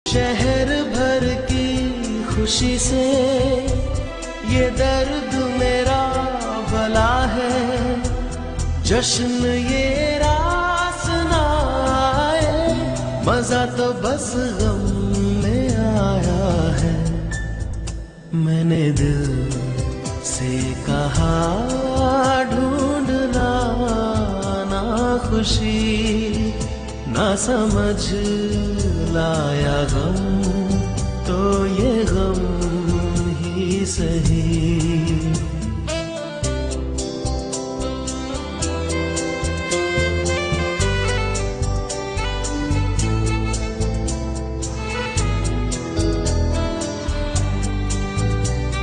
शहर भर की खुशी से ये दर्द मेरा भला है, जश्न ये रास ना आए, मजा तो बस गम में आया है। मैंने दिल से कहा ढूंढना ना खुशी, ना समझ लाया गम तो ये गम ही सही।